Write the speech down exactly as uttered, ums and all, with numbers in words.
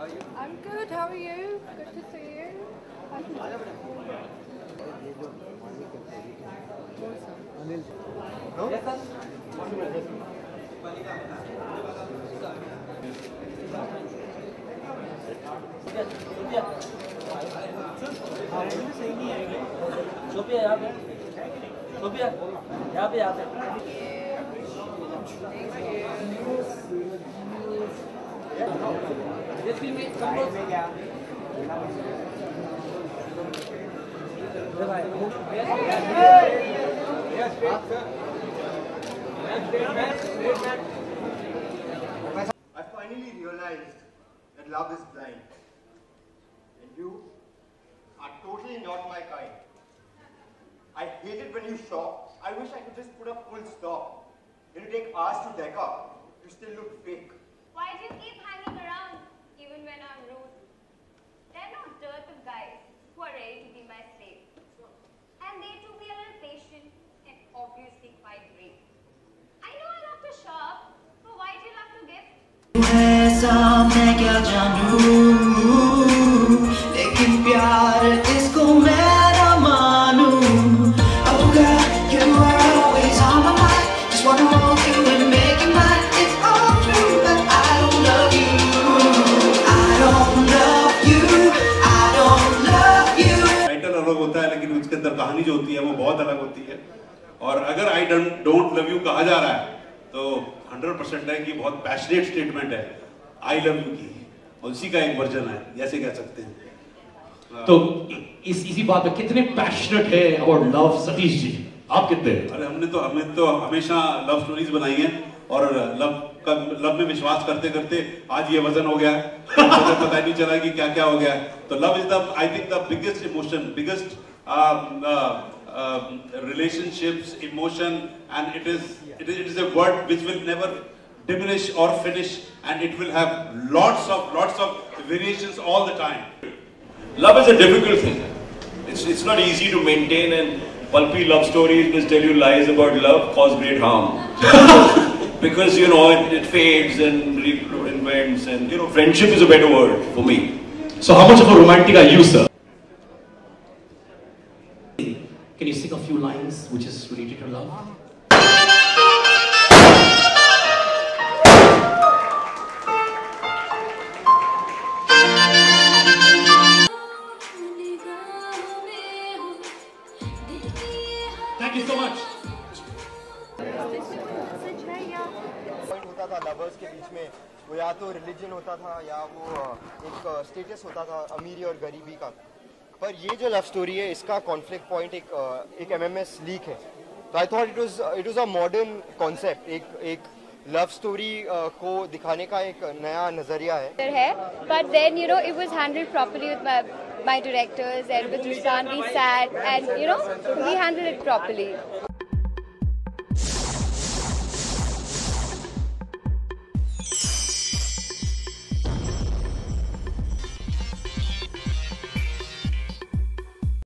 I'm good. How are you? Good to see you. No? Sofia यहाँ पे Sophia यहाँ पे यहाँ पे Yes, we meet. Come on. I finally realized that love is blind. And you are totally not my kind. I hate it when you shop. I wish I could just put a full stop. It'll take hours to deck up. You still look fake. Why do you keep hanging around, even when I'm rude? There are no dearth of guys who are ready to be my slave. And they too be a little patient and obviously quite brave. I know I love to shop, but why do you love to gift? मैं क्या जानूं, लेकिन प्यार इसको मैं ना मानूं. Oh girl, you are always on my mind. Just wanna hold you and make you mine. It's all true, but I don't love you. I don't love you. I don't love you. Title अलग होता है, लेकिन उसके अंदर कहानी जो होती है वो बहुत अलग होती है. और अगर आई डोंट लव यू कहा जा रहा है तो हंड्रेड परसेंट है कि बहुत पैशनेट स्टेटमेंट है आई लव यू की, और उसी का एक वर्जन है, जैसे कह सकते हैं. तो इस इसी बात पे कितने पैशनेट है अबाउट लव सतीश जी, आप कितने? अरे हमने तो हमें तो हमेशा लव स्टोरीज बनाई हैं और लव का लव में विश्वास करते करते आज ये वजन हो गया है. मुझे पता ही नहीं चला कि क्या क्या हो गया है. तो love is the I think the biggest emotion, biggest relationships, emotion, and it is it is it is a word which will never diminish or finish, and it will have lots of lots of variations all the time. Love is a difficult thing. It's it's not easy to maintain, and pulpy love stories which tell you lies about love cause great harm. Because you know it, it fades and reinvents, and you know friendship is a better word for me. So how much of a romantic are you, sir? Can you sing a few lines which is related to love? Thank you so much. Point होता था lovers के बीच में, वो या तो religion होता था या वो एक स्टेटस होता था अमीरी और गरीबी का. पर ये जो लव स्टोरी है इसका कॉन्फ्लिक्ट पॉइंट एक एक एमएमएस लीक है. तो I thought it was it was a modern concept, एक एक लव स्टोरी को दिखाने का एक नया नजरिया है. But then, you know, it was handled properly with my my directors, and with Ruslan we sat and, you know, we handled it properly.